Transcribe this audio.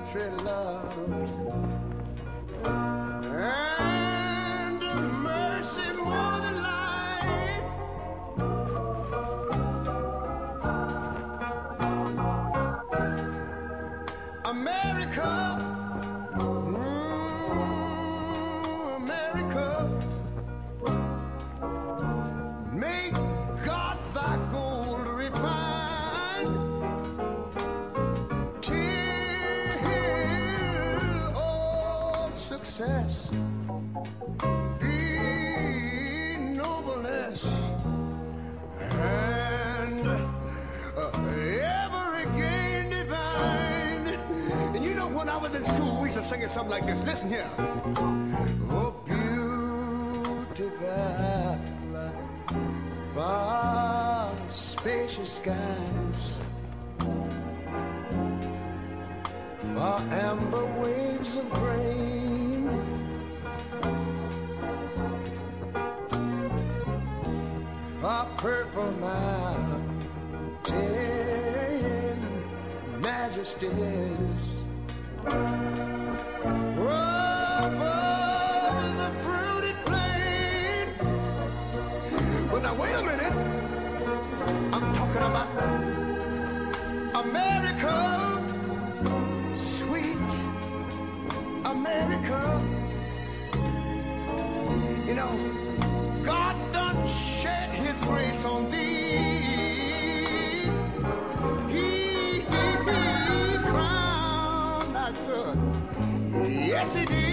country loved, and mercy more than life. America, America, make God thy gold refine, till all success be nobleness, and ever again divine. And you know, when I was in school, we used to sing it something like this. Listen here. Oh, beautiful, far spacious skies, far amber waves of grain, far purple mountain majesties, above the fruited plain. But now wait a minute, I'm talking about America, sweet America. You know, God done shed his grace on thee. He crowned thy good. Yes, he did.